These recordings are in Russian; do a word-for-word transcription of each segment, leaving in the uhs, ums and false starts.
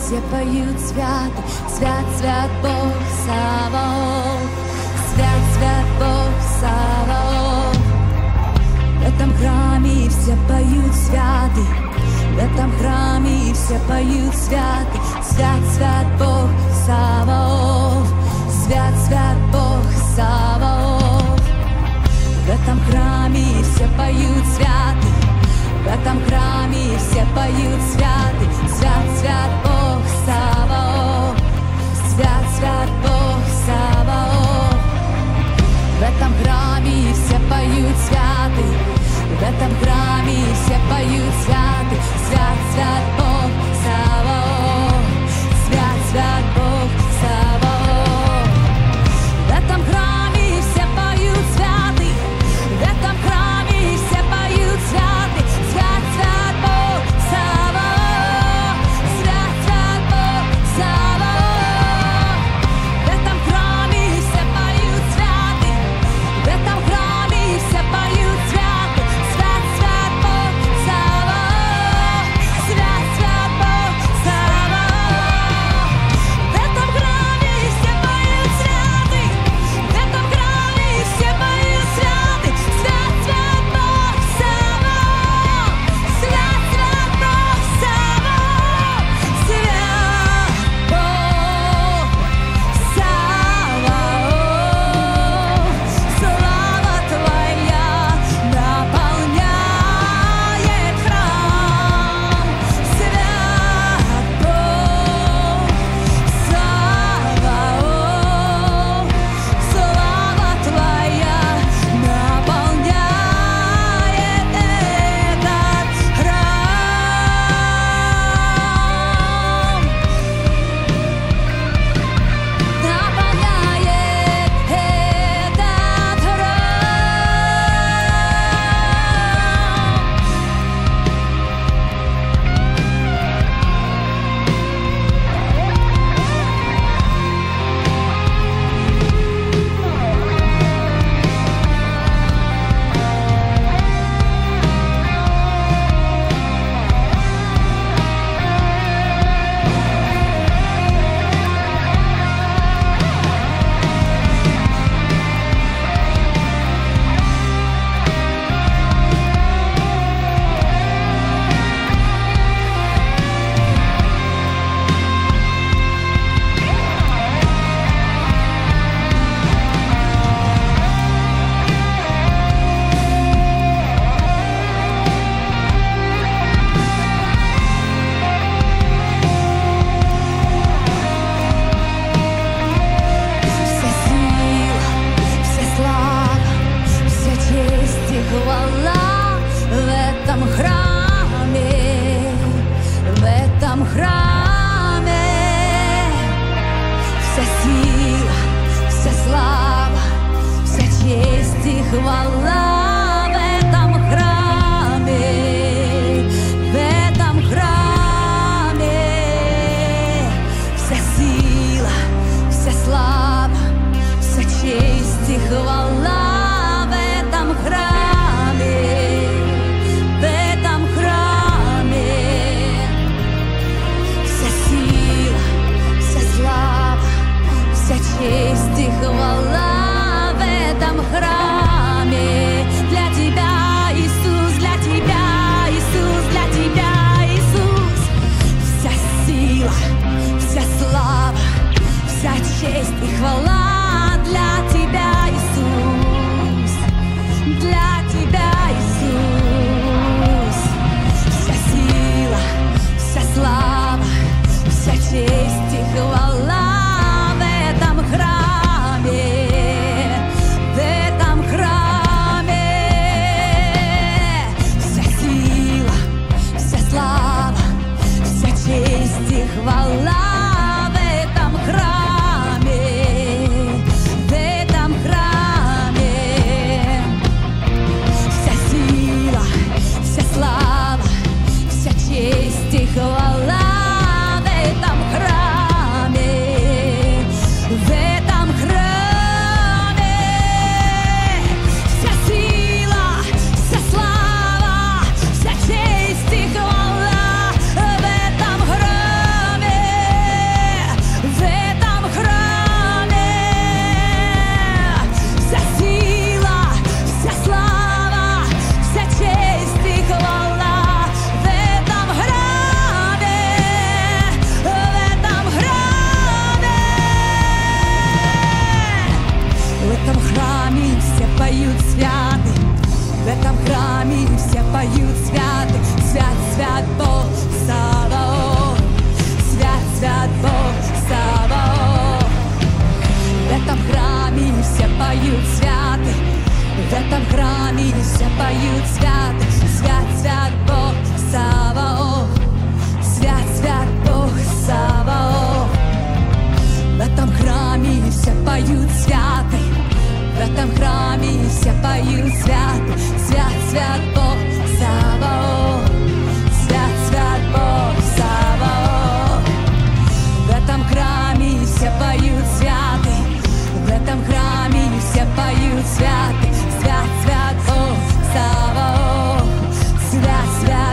все поют свято, свят, свят Бог Саваоф, свят, свят Бог Саваоф. В этом храме все поют святы, в этом храме все поют святы, свят, свят Бог Саваоф, свят, свят Бог Саваоф. В этом храме все поют святы, в этом храме все поют святы, свят, свят Бог Саваоф, свят, свят Бог Саваоф. В этом храме все поют святы, в этом храме все поют святы, свят, свят Бог Саваоф, свят, свят Бог Саваоф. В этом храме все поют святы, в этом храме все поют святы, свят, свят Бог Саваоф, свят, свят Бог Саваоф. В этом храме все поют святы, в этом храме все поют святы, свят, свят Бог Саваоф,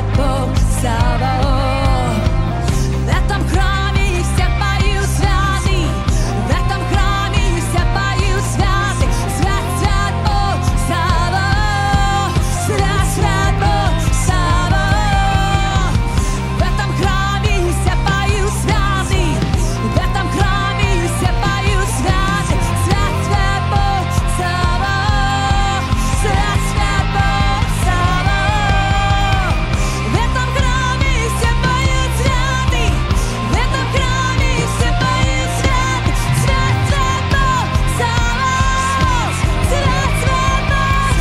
свят Бог Саваоф. В этом храме все поют святый, в этом храме все поют святый, свят, свят Бог Саваоф, свят, свят Бог Саваоф. В этом храме все поют святый, в этом храме все поют святый, свят, свят Бог Саваоф, свят, свят Бог Саваоф. В этом храме все поют святый, в этом храме все поют святый, свят, свят Бог Саваоф, свят, свят Бог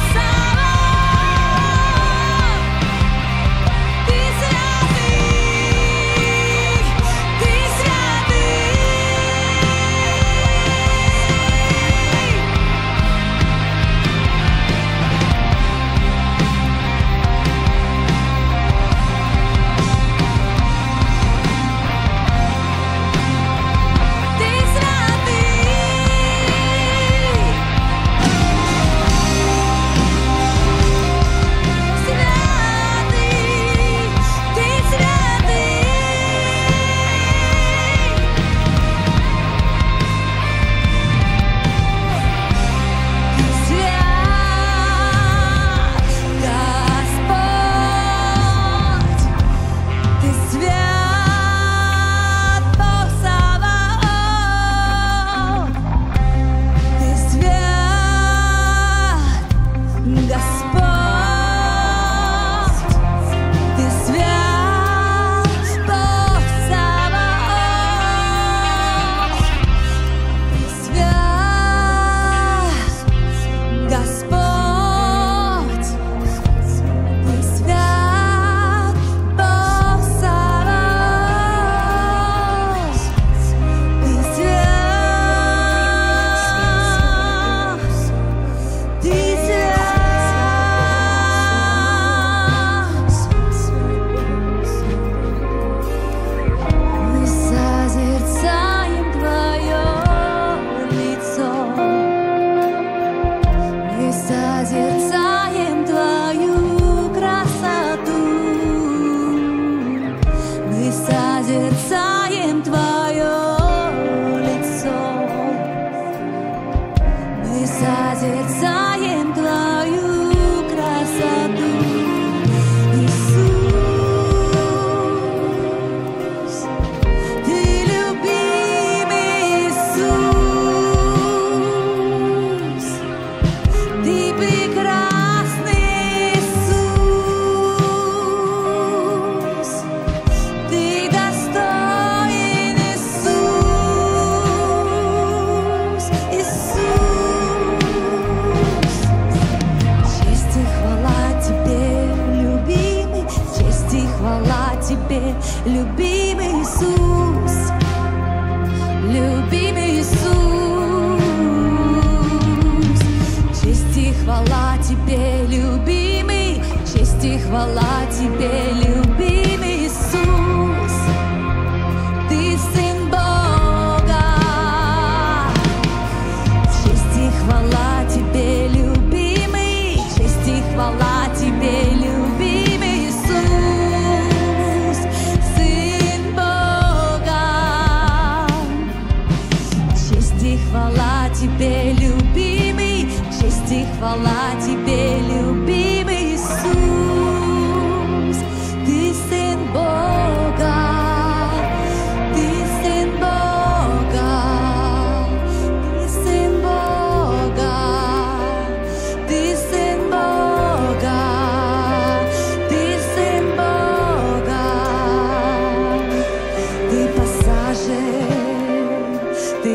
Саваоф. Ты святый, ты святый. Ты святый, святый, ты святый, ты свят, Господь, ты свят, Бог Саваоф, ты свят, Господь, ты свят, Бог Саваоф, ты свят, Господь, ты свят, Бог Саваоф, ты свят, ты созерцаем Твою красоту, мы созерцаем Твое лицо, мы созерцаем Твою красоту, Иисус, Ты любимый Иисус, Ты прекрасный Иисус, Ты достоин Иисус, Иисус. Честь и хвала Тебе, любимый, честь и хвала Тебе, любимый Иисус, любимый Иисус. Честь и хвала Тебе, любимый, честь и хвала Тебе, любимый Иисус. Ты Сын Бога. Честь и хвала Тебе, любимый, честь и хвала Тебе, любимый Иисус, Сын Бога. Честь и хвала Тебе, любимый, честь и хвала Тебе, любимый Иисус. Ты Сын Бога, Ты Сын Бога, Ты Сын Бога, Ты Сын Бога, Ты Сын Бога. Ты посажен, Ты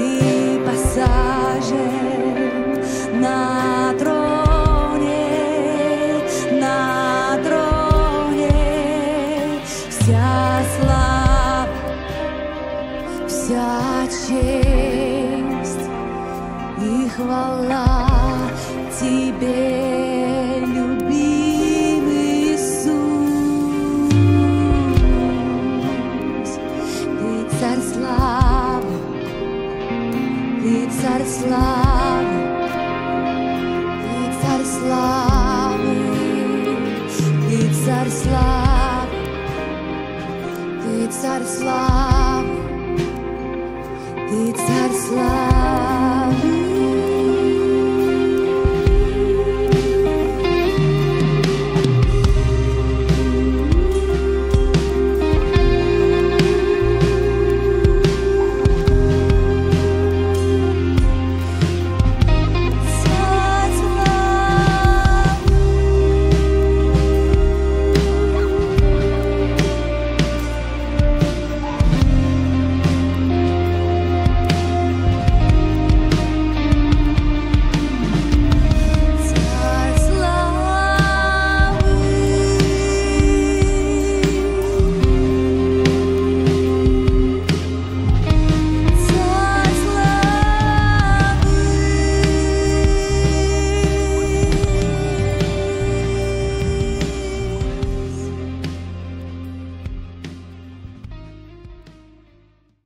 посажен на троне, на троне. Вся слава, вся честь и хвала Тебе, любимый Иисус. Ты царь славы, Ты царь славы, Ты царь славы, Ты царь славы. царь славы, ты царь славы.